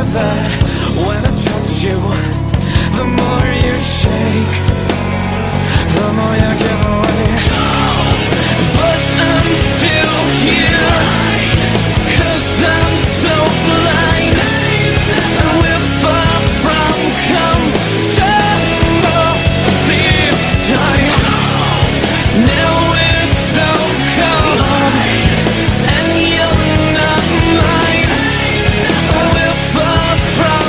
that when I touch you, the more you shake, the more you give away. But I'm still here, 'cause I'm so blind, and we're far from comfortable this time. Now we're so cold, and you're not mine. We're far from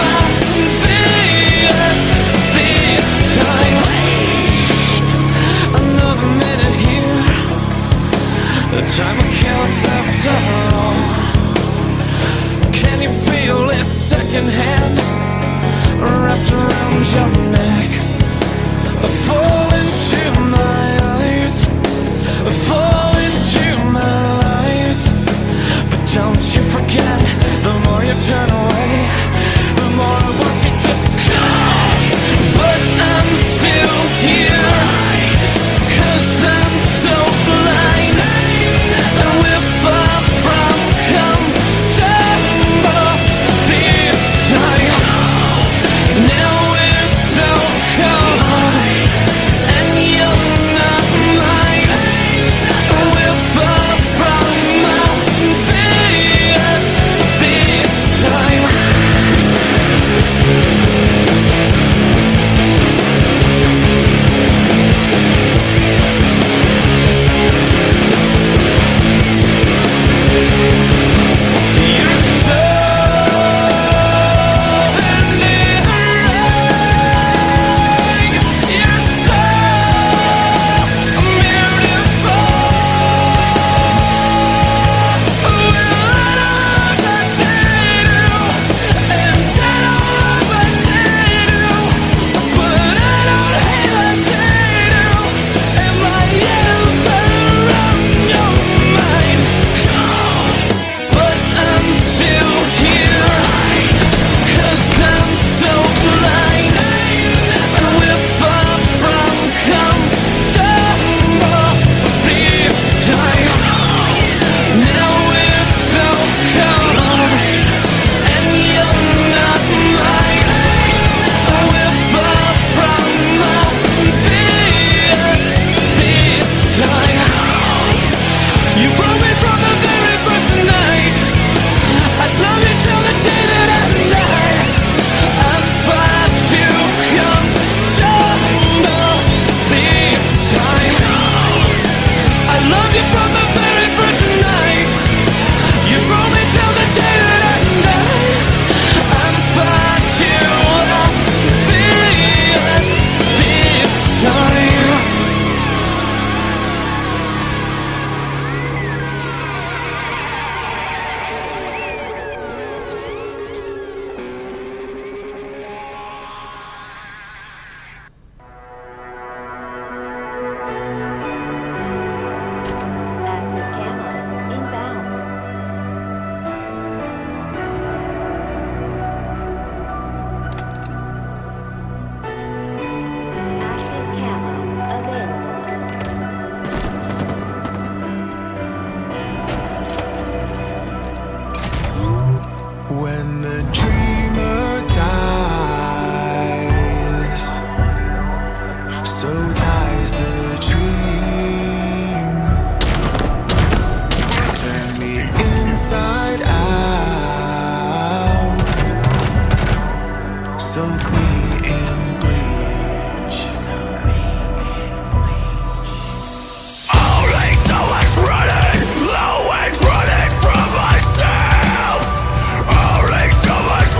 obvious this time. Wait another minute here, the time will kill us after all. Can you feel it secondhand, wrapped around your neck? Fall into my eyes, fall into my lies. But don't you forget, the more you turn away, the more I want you to stay. But I'm still here, 'cause I'm so blind, and we're far from comfortable this time. Now we're so cold, and you're not mine. We're far from obvious this time. You're so endearing. You're so beautiful. We're all I need you, and I don't ever need you, but I don't ever need you. Am I ever on your mind? But I'm still here, 'cause I'm so blind, and we're far from comfortable this time. Now we're so cold, and you're not mine. We're far from obvious this time. You broke me from the very first night. I'd love you till the day that I die. I'm far too comfortable this time. I love you from the very first night. You broke me till the day that I die. I'm far too obvious this time. Active camo inbound. Active camo available. When the dreamer dies, so dies the dream. Turn me inside out, soak me in bleach. Only so much running, always running from myself. Only so much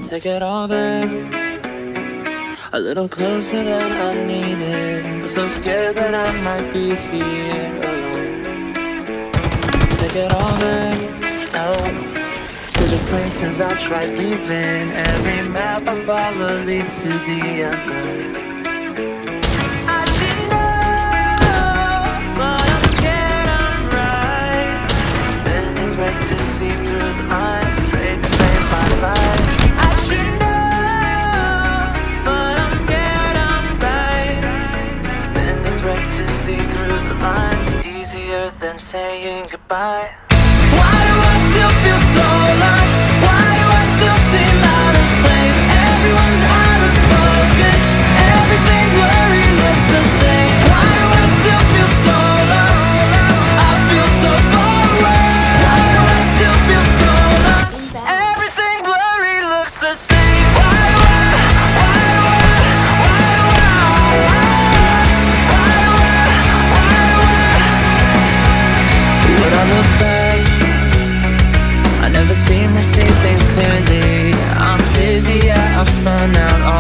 Take it all back, a little closer than I needed. I'm so scared that I might be here alone. Take it all back, out to the places I tried leaving. Every map I follow leads to the unknown. I should know, but I'm scared I'm right. Bending back to see through the lines, afraid to fade my life. I should know, but I'm scared I'm right. Bending back to see through the lines is easier than saying goodbye. Why do I still feel so lost? Why do I still seem out of place? Everyone's out of focus, everything blurry looks the same. Why do I still feel so lost? I feel so far away. Why do I still feel so lost? Everything blurry looks the same. Why do I? When I look back, I never seem to see things clearly. I'm busy, yeah, I've spun out all